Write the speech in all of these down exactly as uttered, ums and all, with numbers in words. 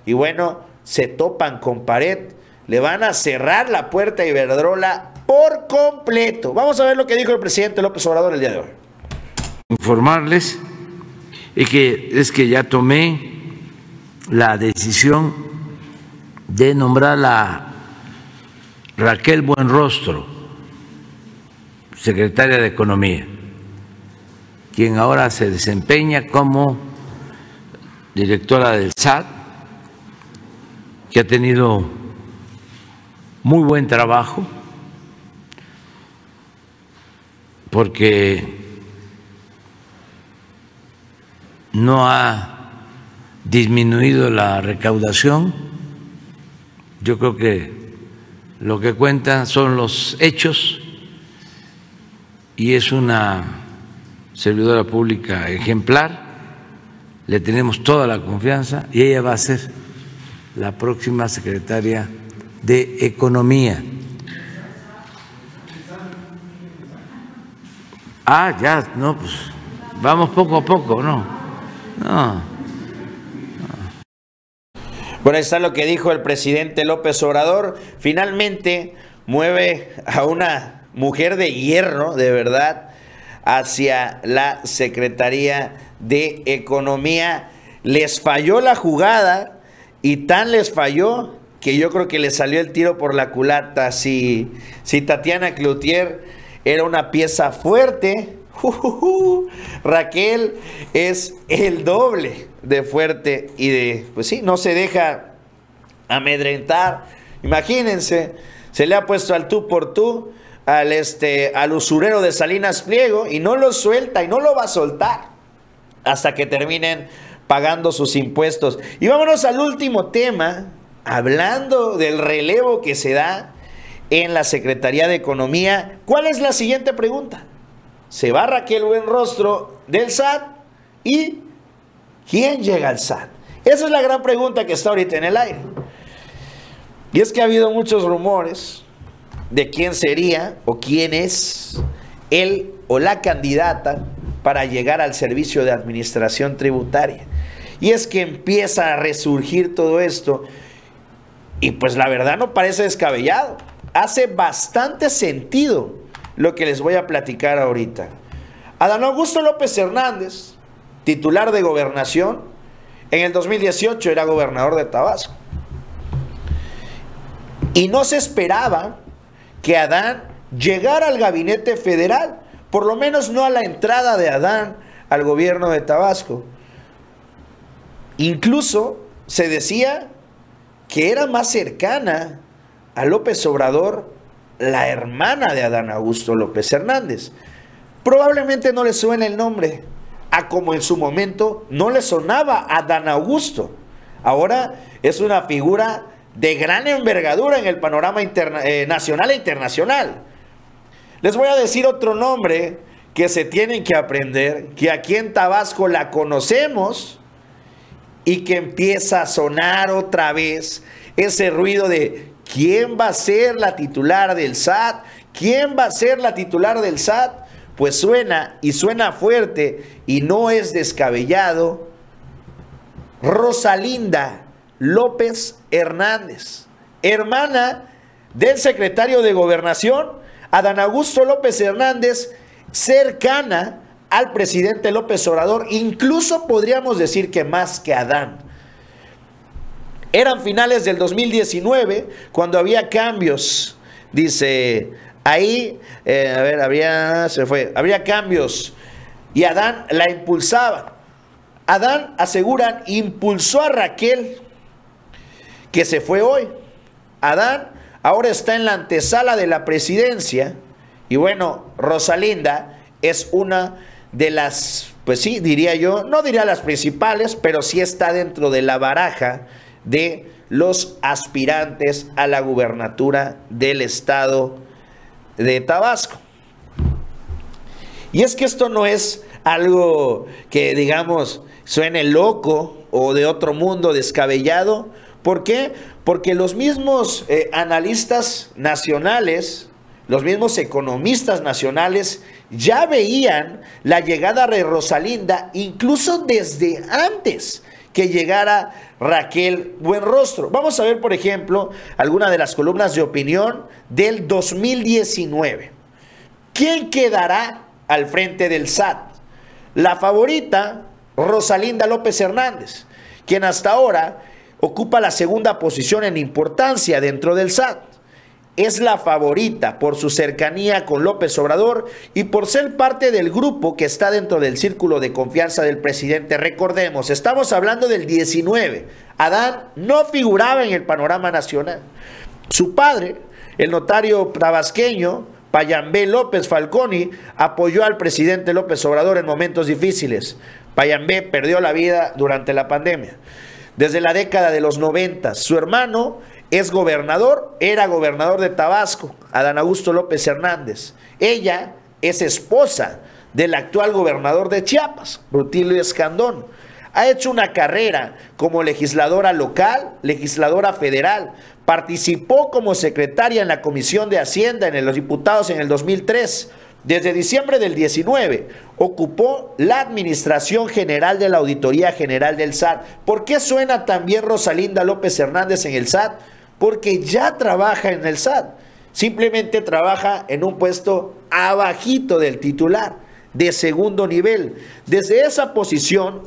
y bueno, se topan con pared. Le van a cerrar la puerta a Iberdrola por completo. Vamos a ver lo que dijo el presidente López Obrador el día de hoy. Informarles es que, es que ya tomé la decisión de nombrar a Raquel Buenrostro, secretaria de Economía, quien ahora se desempeña como directora del S A T, que ha tenido muy buen trabajo, porque no ha disminuido la recaudación. Yo creo que lo que cuentan son los hechos y es una servidora pública ejemplar. Le tenemos toda la confianza y ella va a ser la próxima secretaria de Economía. Ah, ya, no, pues vamos poco a poco, ¿no? No. Bueno, ahí está lo que dijo el presidente López Obrador. Finalmente mueve a una mujer de hierro, de verdad, hacia la Secretaría de Economía. Les falló la jugada y tan les falló que yo creo que le salió el tiro por la culata. Si, si Tatiana Cloutier era una pieza fuerte, Uh, uh, uh. Raquel es el doble de fuerte y de, pues sí, no se deja amedrentar. Imagínense, se le ha puesto al tú por tú al, este, al usurero de Salinas Pliego y no lo suelta y no lo va a soltar hasta que terminen pagando sus impuestos. Y vámonos al último tema, hablando del relevo que se da en la Secretaría de Economía. ¿Cuál es la siguiente pregunta? Se va Raquel Buenrostro del S A T y ¿quién llega al S A T? Esa es la gran pregunta que está ahorita en el aire. Y es que ha habido muchos rumores de quién sería o quién es él o la candidata para llegar al Servicio de Administración Tributaria. Y es que empieza a resurgir todo esto y pues la verdad no parece descabellado. Hace bastante sentido lo que les voy a platicar ahorita. Adán Augusto López Hernández, titular de Gobernación, en el dos mil dieciocho era gobernador de Tabasco. Y no se esperaba que Adán llegara al gabinete federal, por lo menos no a la entrada de Adán al gobierno de Tabasco. Incluso se decía que era más cercana a López Obrador la hermana de Adán Augusto López Hernández. Probablemente no le suene el nombre, a como en su momento no le sonaba a Adán Augusto. Ahora es una figura de gran envergadura en el panorama interna, eh, nacional e internacional. Les voy a decir otro nombre que se tienen que aprender, que aquí en Tabasco la conocemos y que empieza a sonar otra vez ese ruido de ¿quién va a ser la titular del S A T? ¿Quién va a ser la titular del S A T? Pues suena y suena fuerte y no es descabellado. Rosalinda López Hernández, hermana del secretario de Gobernación, Adán Augusto López Hernández, cercana al presidente López Obrador, incluso podríamos decir que más que Adán. Eran finales del dos mil diecinueve cuando había cambios, dice ahí, eh, a ver, habría, se fue, habría cambios y Adán la impulsaba. Adán, aseguran, impulsó a Raquel, que se fue hoy. Adán ahora está en la antesala de la presidencia y bueno, Rosalinda es una de las, pues sí, diría yo, no diría las principales, pero sí está dentro de la baraja de los aspirantes a la gubernatura del estado de Tabasco. Y es que esto no es algo que, digamos, suene loco o de otro mundo, descabellado. ¿Por qué? Porque los mismos eh, analistas nacionales, los mismos economistas nacionales ya veían la llegada de Rosalinda incluso desde antes que llegara Raquel Buenrostro. Vamos a ver, por ejemplo, algunas de las columnas de opinión del dos mil diecinueve. ¿Quién quedará al frente del S A T? La favorita, Rosalinda López Hernández, quien hasta ahora ocupa la segunda posición en importancia dentro del S A T. Es la favorita por su cercanía con López Obrador y por ser parte del grupo que está dentro del círculo de confianza del presidente. Recordemos, estamos hablando del diecinueve. Adán no figuraba en el panorama nacional. Su padre, el notario tabasqueño Payambé López Falconi, apoyó al presidente López Obrador en momentos difíciles. Payambé perdió la vida durante la pandemia. Desde la década de los noventa, su hermano es gobernador, era gobernador de Tabasco, Adán Augusto López Hernández. Ella es esposa del actual gobernador de Chiapas, Rutilio Escandón. Ha hecho una carrera como legisladora local, legisladora federal. Participó como secretaria en la Comisión de Hacienda en los diputados en el dos mil tres. Desde diciembre del diecinueve ocupó la Administración General de la Auditoría General del S A T. ¿Por qué suena también Rosalinda López Hernández en el S A T? Porque ya trabaja en el S A T. Simplemente trabaja en un puesto abajito del titular, de segundo nivel. Desde esa posición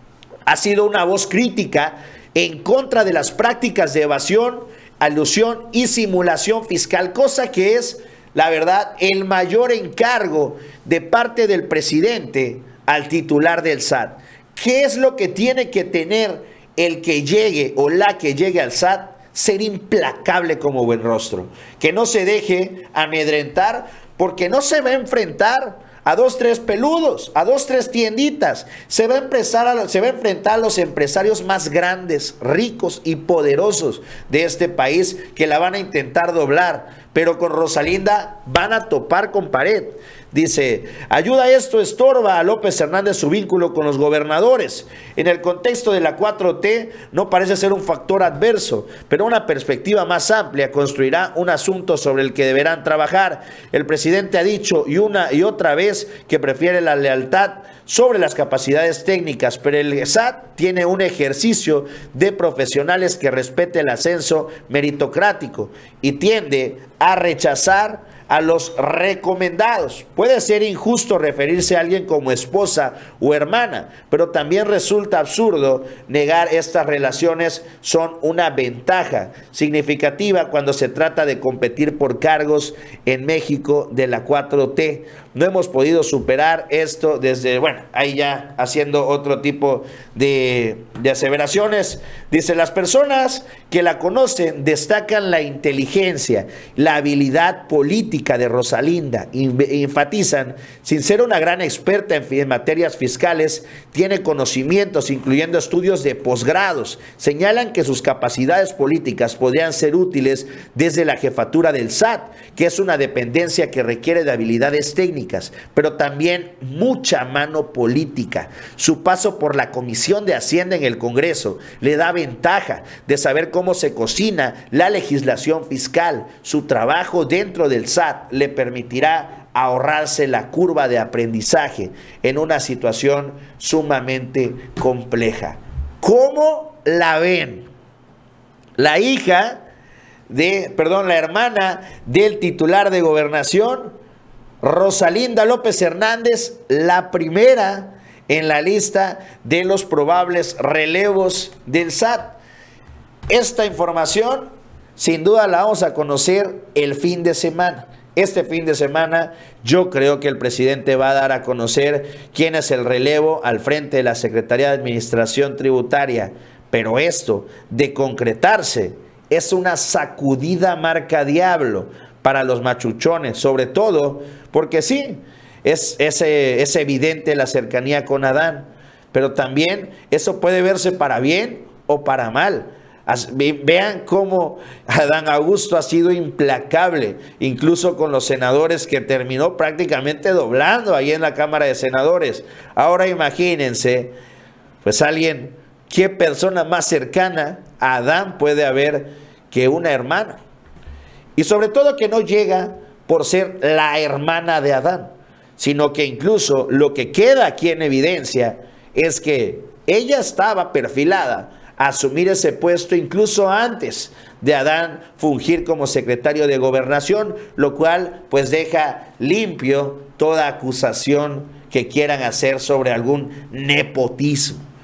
ha sido una voz crítica en contra de las prácticas de evasión, alusión y simulación fiscal, cosa que es, la verdad, el mayor encargo de parte del presidente al titular del S A T. ¿Qué es lo que tiene que tener el que llegue o la que llegue al S A T? Ser implacable como Buenrostro. Que no se deje amedrentar, porque no se va a enfrentar a dos, tres peludos, a dos, tres tienditas. Se va a, empezar a, se va a enfrentar a los empresarios más grandes, ricos y poderosos de este país, que la van a intentar doblar. Pero con Rosalinda van a topar con pared. Dice, ayuda esto, estorba a López Hernández su vínculo con los gobernadores. En el contexto de la cuatro T no parece ser un factor adverso, pero una perspectiva más amplia construirá un asunto sobre el que deberán trabajar. El presidente ha dicho y una y otra vez que prefiere la lealtad sobre las capacidades técnicas, pero el S A T tiene un ejercicio de profesionales que respete el ascenso meritocrático y tiende a rechazar a los recomendados. Puede ser injusto referirse a alguien como esposa o hermana, pero también resulta absurdo negar estas relaciones son una ventaja significativa cuando se trata de competir por cargos en México de la cuatro T. No hemos podido superar esto desde, bueno, ahí ya haciendo otro tipo de, de aseveraciones. Dice, las personas que la conocen destacan la inteligencia, la habilidad política de Rosalinda. Enfatizan, sin ser una gran experta en, en materias fiscales, tiene conocimientos, incluyendo estudios de posgrados. Señalan que sus capacidades políticas podrían ser útiles desde la jefatura del S A T, que es una dependencia que requiere de habilidades técnicas, pero también mucha mano política. Su paso por la Comisión de Hacienda en el Congreso le da ventaja de saber cómo se cocina la legislación fiscal. Su trabajo dentro del S A T le permitirá ahorrarse la curva de aprendizaje en una situación sumamente compleja. ¿Cómo la ven? La hija de, perdón, la hermana del titular de Gobernación, Rosalinda López Hernández, la primera en la lista de los probables relevos del S A T. Esta información sin duda la vamos a conocer el fin de semana. Este fin de semana yo creo que el presidente va a dar a conocer quién es el relevo al frente de la Secretaría de Administración Tributaria. Pero esto, de concretarse, es una sacudida marca diablo para los machuchones, sobre todo porque sí, es, es, es evidente la cercanía con Adán, pero también eso puede verse para bien o para mal. Vean cómo Adán Augusto ha sido implacable, incluso con los senadores, que terminó prácticamente doblando ahí en la Cámara de Senadores. Ahora imagínense, pues alguien, ¿qué persona más cercana a Adán puede haber que una hermana? Y sobre todo que no llega por ser la hermana de Adán, sino que incluso lo que queda aquí en evidencia es que ella estaba perfilada a asumir ese puesto incluso antes de Adán fungir como secretario de Gobernación, lo cual pues deja limpio toda acusación que quieran hacer sobre algún nepotismo.